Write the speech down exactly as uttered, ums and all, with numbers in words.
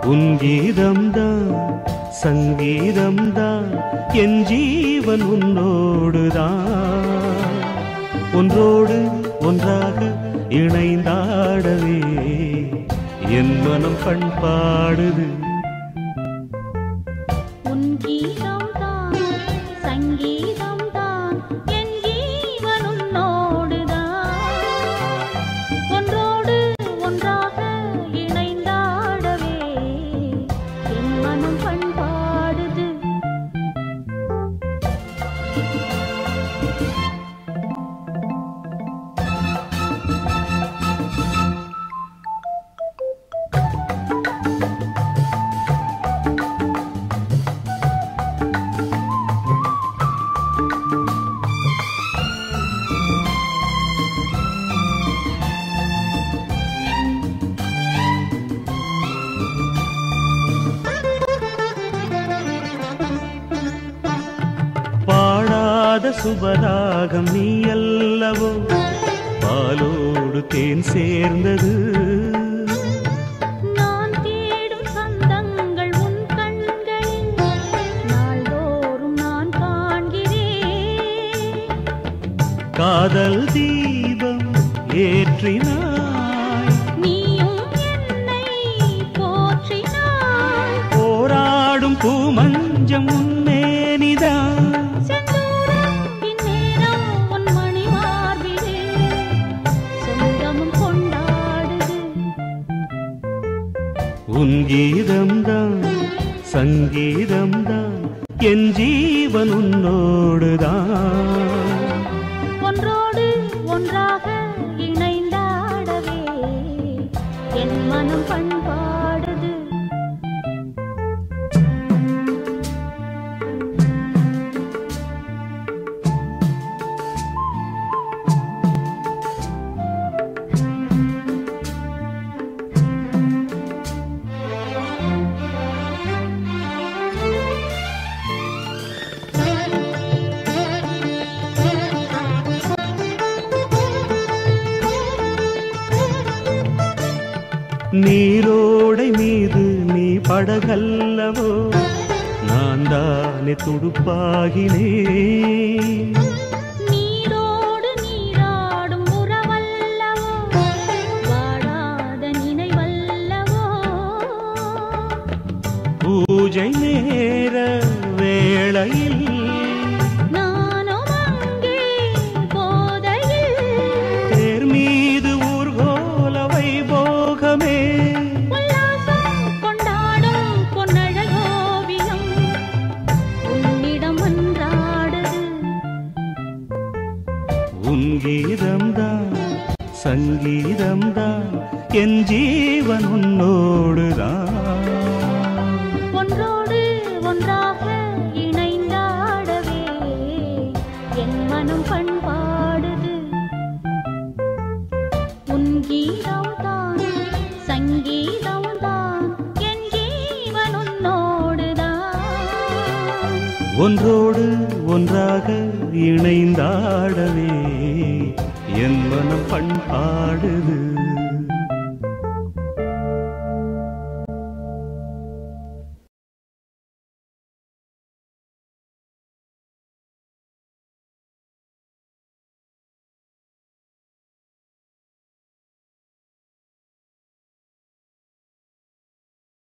உன் கீதம்தான் சங்கீதம்தான் என் ஜீவன் உன்னோடுதான் ஒன்றோடு ஒன்றாக இணைந்தாடவே என் மனம் பண்பாடுது உன் கீதம்தான் சங்கீதம்தான் என் ஜீவன் உன்னோடுதான் ஒன்றோடு ஒன்றாக இணைந்தாடவே என் மனம் பண்பாடுது பாடாத சுபராகம் நீ அல்லவோ பாலோடு தேன் சேர்ந்தது நான் தேடும் சந்தங்கள் உன் கண்களில் நாள்தோறும் நான் காண்கிறேன் காதல் தீபம் ஏற்றினாய் நீயும் என்னை போற்றினாய் போராடும் பூமஞ்சம் உன்னேனிதான் செந்தூரம் பின்னேரம் உன் மணிமார்பிலே சொந்தமும் கொண்டாடுது உன் கீதம்தான் சங்கீதம்தான் என் ஜீவன் உன்னோடுதான் ஒன்றோடு ஒன்றாக இணைந்தாடவே என் மனம் பண்பாடுது நீரோடை மீது நீ படகல்லவோ நான் தானே துடுப்பாகினேன் நீரோடு நீராடும் உறவல்லவோ வாடாத நினைவல்லவோ பூஜை நேர வேளையில் நானும் அங்கே போதையில் தேர் மீது ஊர்கோல வைபோகமே உல்லாசம் கொண்டாடும் பொன்னழகோவியம் உன்னிடம் அன்றாடுது உன் கீதம்தான் சங்கீதம்தான் என் ஜீவன் உன்னோடுதான் ஒன்றோடு ஒன்றாக இணைந்தாடவே என் மனம் பண்பாடுது உன் கீதம்தான் சங்கீதம்தான் என் ஜீவன் உன்னோடுதான் ஒன்றோடு ஒன்றாக இணைந்தாடவே என் மனம் பண்பாடுது